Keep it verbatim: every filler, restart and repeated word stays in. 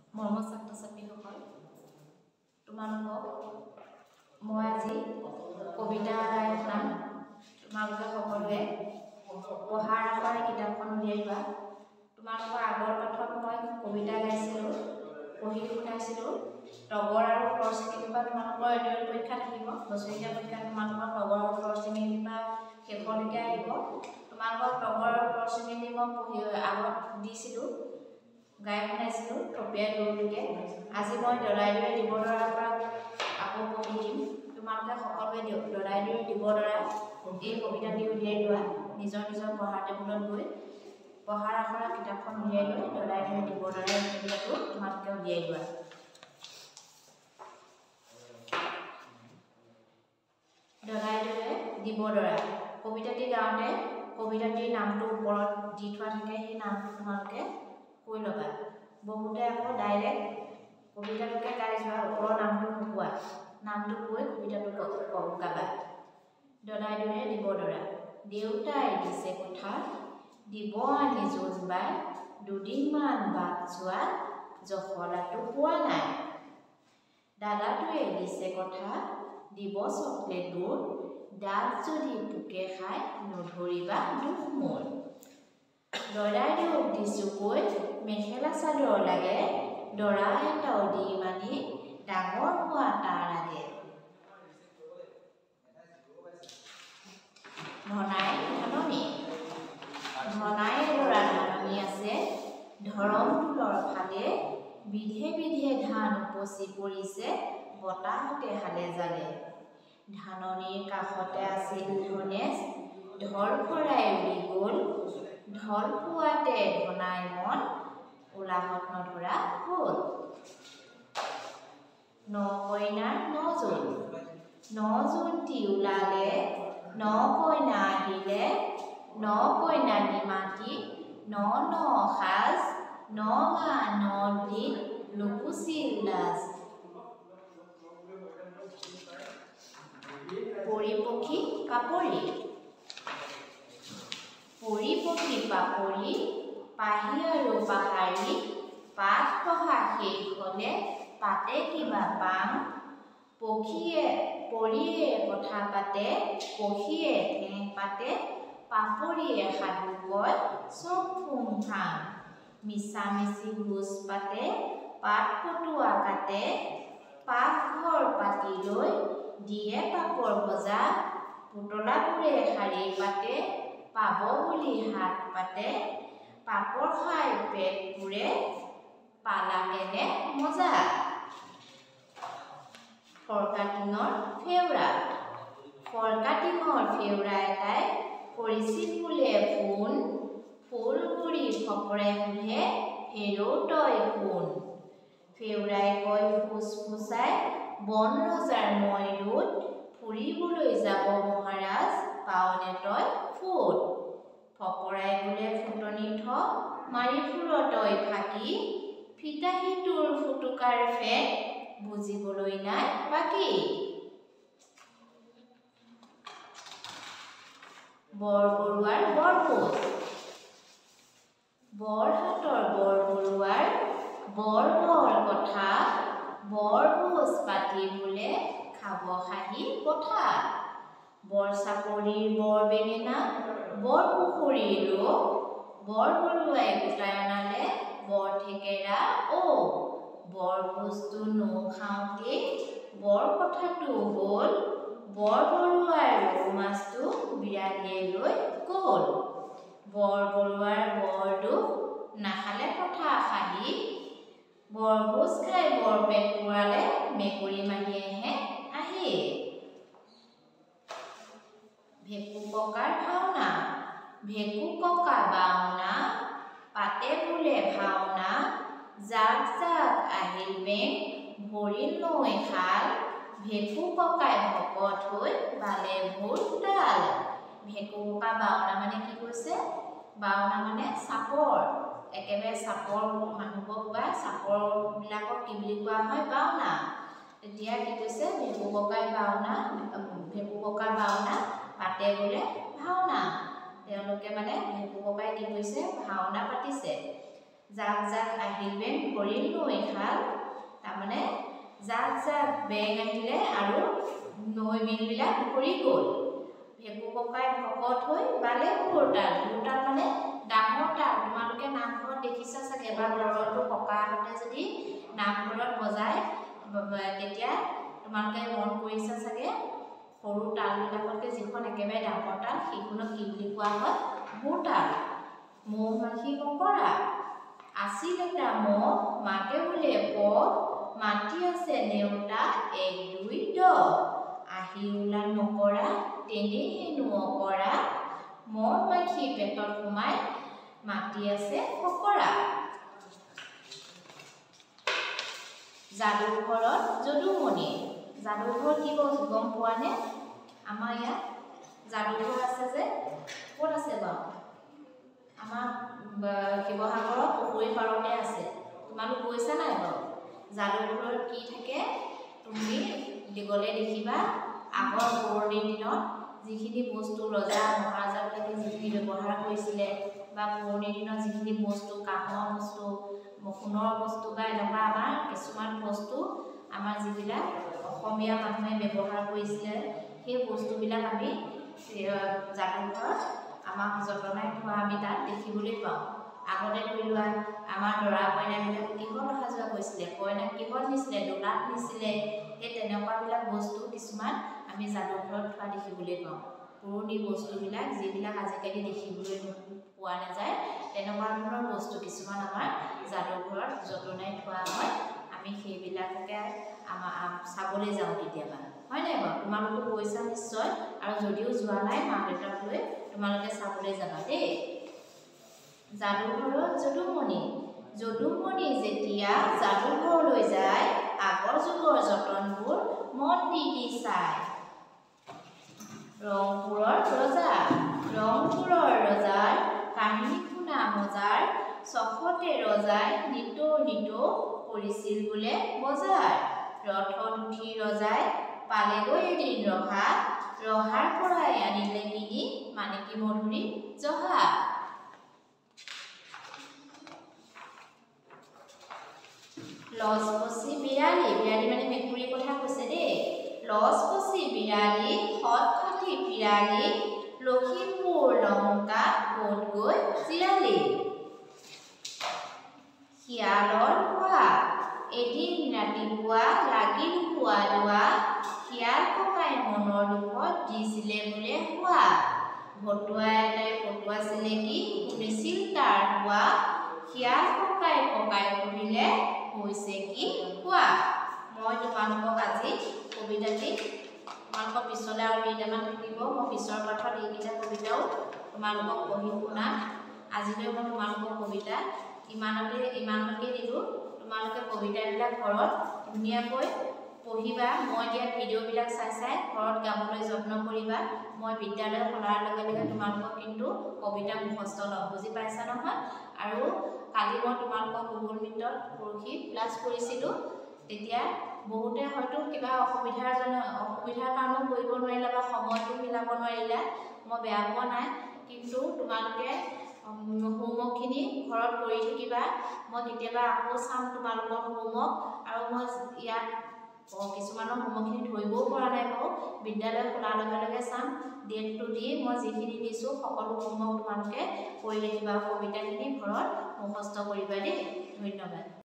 মৰমৰ ছাত্ৰ ছাত্ৰীসকল, তোমালোকক মই আজি কবিতা গাই শুনাম। তোমালোকে সকলোৱে পঢ়াৰ আখৰে কিতাপখন উলিয়াই লোৱা। তোমালোকৰ আগৰ পাঠত মই কবিতা গাইছিলোঁ, পঢ়ি শুনাইছিলোঁ। তগৰ আৰু ফৰ শ্ৰেণীৰ পৰা তোমালোকৰ এনুৱেল পৰীক্ষা থাকিব। বছৰেকীয়া পৰীক্ষা তোমালোকৰ তগৰ আৰু ফৰ শ্ৰেণীৰ পৰা শেষলৈকে আহিব। তোমালোকৰ তগৰ আৰু ফৰ শ্ৰেণীৰ মই পঢ়ি আগত দিছিলোঁ, গাই শুনাইছিলোঁ থপিয়াই দৌৰলৈকে। আজি মই দৰাই দৌৰে দিব দৰাৰ পৰা আকৌ পঢ়ি দিম। তোমালোকে সকলোৱে দৰাই দৌৰে দিব দৰা এই কবিতাটি উলিয়াই লোৱা। নিজৰ নিজৰ পঢ়াৰ টেবুলত গৈ পঢ়াৰ আখৰা কিতাপখন উলিয়াই লৈ দৰাই দৌৰে দিব দৰা এই কবিতাটো তোমালোকে উলিয়াই লোৱা। দৰাই দৌৰে দিব দৰা। কবিতাটি গাওঁতে কবিতাটিৰ নামটো ওপৰত দি থোৱা থাকে, সেই নামটো তোমালোকে কৈ ল'বা। বহুতে আকৌ ডাইৰেক্ট কবিতাটোকে গাই যোৱা, ওপৰৰ নামটো নোকোৱা। নামটো কৈ কবিতাটো গাবা। দৰাই দৌৰে দিব দৰা। দেউতাই দিছে কথা, দিব আনি জোনবাই, দুদিনমান বাট যোৱা জখলাটো পোৱা নাই। দাদাটোৱে দিছে কথা, দিব চকলেটবোৰ, দাঁত যদি পোকে খাই নধৰিবা দুখ মোৰ। দৰাইদেউক দিছোঁ কৈ মেখেলা চাদৰ লাগে, দৰা এটাও দি মানি ডাঙৰ হোৱা তাৰ আগে। ধনাই ধাননি। ধনাই এডৰা ধাননি আছে, ধৰম টোলৰ ফালে, বিধে বিধে ধান উপচি পৰিছে, বতাহতে হালে জালে। ধাননিৰ কাষতে আছিল ধনেশ, ঢল ভৰাই উৰি গ'ল, ঢল পোৱাতে ধনাই মন উলাহত নধৰা হ'ল। ন কইনাৰ ন জোন। ন জোনটি ওলালে, ন কইনা আহিলে, ন কইনা নিমাতি, ন ন সাজ, ন মাহ ন দিন নুপুছিল লাজ। পৰি পক্ষী পাপৰি। পৰি পক্ষী পাপৰি, পাহি আৰু পাহাৰী, পাত পহা শেষ হ'লে পাতে কিবা পাং। পক্ষীয়ে পৰিয়ে কথা পাতে, পক্ষীয়ে ঠেং পাতে, পাপৰিয়ে সাধু কয় চব ফুং ফাং। মিছামিছি ভোজ পাতে, পাত পটুৱা কাটে, পাকঘৰ পাতি লৈ দিয়ে পাপৰ ভজা। পুতলাবোৰে শাৰী পাতে, পাব বুলি হাত পাতে, পাপৰ খাই পেট পুৰে, পালা কেনে মজা। ফৰকাটিঙৰ ফেউৰা। ফৰকাটিঙৰ ফেউৰা এটাই কৰিছিল বোলে ফোন, ফুল গুৰি ফপৰে সোধে হেৰৌ তই কোন। ফেউৰাই কয় ফুচফুচাই বন ৰজাৰ মই দূত, ফুৰিবলৈ যাব মহাৰাজ পাৱনে তই ফুট। ফপৰাই বোলে ফুটনি থ, মাৰি ফুৰ তই ফাঁকি, ফিতাহী তোৰ ফুটুকাৰ ফেন, বুজিবলৈ নাই বাকী। বৰ বৰুৱাৰ বৰপোচ। বৰ হাতৰ বৰ বৰুৱাৰ বৰ বৰ কথা, বৰ ভোজ পাতি বোলে খাব খাহী পঠা। বৰ চাপৰিৰ বৰ বেঙেনা, বৰ পুখুৰীৰ ৰৌ, বৰ বৰুৱাই গোটাই অনালে বৰ থেকেৰা ঔ। বৰ ভোজটো নোখাওঁতেই বৰ কথাটো হ'ল, বৰ বৰুৱাৰ ৰৌ মাছটো বিৰাগীয়ে লৈ গ'ল। বৰ বৰুৱাৰ বৰ দুখ, নাখালে পঠা খাহী, বৰ ভোজ খাই বৰ পেট পোৰালে মেকুৰী মাহীয়েহে আহি। ভেকু ককাৰ ভাওনা। ভেকু ককা বাওনা, পাতে বোলে ভাওনা, জাক জাক আহিল বেং, ভৰিল নৈ খাল, ভেকু ককাই ভকত হৈ বালে ভোৰ তাল। ভেকু ককা বাওনা মানে কি কৈছে? বাওনা মানে চাপৰ, একেবাৰে চাপৰ মানুহবোৰক বা চাপৰবিলাকক কি বুলি কোৱা হয়? বাওনা। তেতিয়া কি কৈছে? ভেকু ককাই বাওনা, ভেকু ককাৰ বাওনা, পাতে বোলে ভাওনা। তেওঁলোকে মানে ভেকু ককাই কি কৈছে? ভাওনা পাতিছে। জাক জাক আহিল বেং ভৰিল নৈ খাল তাৰমানে জাক জাক বেং আহিলে আৰু নৈ বিলবিলাক ভৰি গ'ল ভেকু ককাই ভকত হৈ বালে ভোৰতাল ভোৰতাল মানে ডাঙৰ তাল তোমালোকে নামঘৰত দেখিছা চাগে বা ঘৰতো ককাহঁতে যদি নামঘৰত বজায় তেতিয়া তোমালোকে মন কৰিছা চাগে সৰু তালবিলাকতকৈ যিখন একেবাৰে ডাঙৰ তাল সেইখনক কি বুলি কোৱা হয় ভোৰতাল মৌ মাখি মকৰা আছিল এটা মহ মাকে বোলে প মাটি আছে নেওতা এক দুই দহ আহি ওলাল মকৰা তেনে হেনো অকৰা মহ মাখি পেটত সোমাই মাটি আছে ফকৰা যাদুঘৰত যদুমণি যাদুঘৰ কি গম পোৱা নে আমাৰ ইয়াত যাদুঘৰ আছে যে ক'ত আছে বাৰু আমাৰ শিৱসাগৰৰ পুখুৰী পাৰতে আছে তোমালোক গৈছা নাই বাৰু যাদুঘৰত কি থাকে তুমি গ'লে দেখিবা আগৰ পুৰণি দিনত যিখিনি বস্তু ৰজা মহাৰাজাবিলাকে যিখিনি ব্যৱহাৰ কৰিছিলে বা পুৰণি দিনত যিখিনি বস্তু কাঁহৰ বস্তু সোণৰ বস্তু বা এনেকুৱা আমাৰ কিছুমান বস্তু আমাৰ যিবিলাক অসমীয়া মানুহে ব্যৱহাৰ কৰিছিলে সেই বস্তুবিলাক আমি যাদুঘৰত আমাক যতনাই থোৱা আমি তাত দেখিবলৈ পাওঁ আগতে ধৰি লোৱা আমাৰ দৰা কইনাবিলাক কিহত অহা যোৱা কৰিছিলে কইনাক কিহত নিছিলে দোলাত নিছিলে সেই তেনেকুৱাবিলাক বস্তু কিছুমান আমি যাদুঘৰত থোৱা দেখিবলৈ পাওঁ পুৰণি বস্তুবিলাক যিবিলাক আজিকালি দেখিবলৈ পোৱা নাযায় তেনেকুৱা ধৰণৰ বস্তু কিছুমান আমাৰ যাদুঘৰত যতনাই থোৱা হয় আমি সেইবিলাককে আমাৰ চাবলৈ যাওঁ কেতিয়াবা হয় নাই বাৰু তোমালোকে গৈছা নিশ্চয় আৰু যদিও যোৱা নাই মা দেউতাক লৈ তোমালোকে চাবলৈ যাবা দেই যাদুঘৰত যদুমণি যদুমণি যেতিয়া যাদুঘৰলৈ যায় আগৰ যুগৰ যতনবোৰ মন দি দি চায় ৰংপুৰৰ ৰজা ৰংপুৰৰ ৰজাৰ কাহিনী শুনা মজাৰ চখতে ৰজাই নিতৌ নিতৌ কৰিছিল বোলে বজাৰ ৰথত উঠি ৰজাই পালেগৈ এদিন ৰহা ৰহাৰ পৰাই আনিলে কিনি মানিকী মধুৰী জহা লচপচি বিৰালী বিৰালী মানে মেকুৰীৰ কথা কৈছে দেই লচপচি বিৰালী সৎ খাটি পিৰালী লখিমপুৰ লংকা ক'ত গৈ জিৰালী শিয়ালৰ খোৱা এদিন ৰাতিপুৱা লাগিল খোৱা লোৱা শিয়াল ককাই মনৰ দুখত দিছিলে বোলে হোৱা ভতুৱা এটাই পটুৱাছিলে কি শুনিছিল তাৰ হোৱা শিয়াল ককাই ককাই সুধিলে হৈছে কি কোৱা মই তোমালোকক আজি কবিতাটি তোমালোকৰ পিছলৈ আৰু কেইটামান থাকিব মই পিছৰ পাঠত এইকেইটা কবিতাও তোমালোকক পঢ়ি শুনাম আজিলৈ মই তোমালোকৰ কবিতা ইমানতে ইমানলৈকে দিলোঁ তোমালোকে কবিতাবিলাক ঘৰত ধুনীয়াকৈ পঢ়িবা মই দিয়া ভিডিঅ'বিলাক চাই চাই ঘৰত গাবলৈ যত্ন কৰিবা মই বিদ্যালয় খোলাৰ লগে লগে তোমালোকক কিন্তু কবিতা মুখস্থ ল'ম বুজি পাইছা নহয় আৰু কালি মই তোমালোকক গুগল মিটত পৰহি ক্লাছ কৰিছিলোঁ তেতিয়া বহুতে হয়তো কিবা অসুবিধাৰ জন্য অসুবিধাৰ কাৰণেও কৰিব নোৱাৰিলা বা সময়টো মিলাব নোৱাৰিলা মই বেয়া পোৱা নাই কিন্তু তোমালোকে হোমৱৰ্কখিনি ঘৰত কৰি থাকিবা মই কেতিয়াবা আকৌ চাম তোমালোকৰ হোমৱৰ্ক আৰু মই ইয়াত কিছুমানৰ হোমৱৰ্কখিনি ধৰিবও পৰা নাই বাৰু বিদ্যালয় খোলাৰ লগে লগে চাম ডেটটো দি মই যিখিনি দিছোঁ সকলো হোমৱৰ্ক তোমালোকে কৰি ৰাখিবা কবিতাখিনি ঘৰত মুখস্থ কৰিবা দেই ধন্যবাদ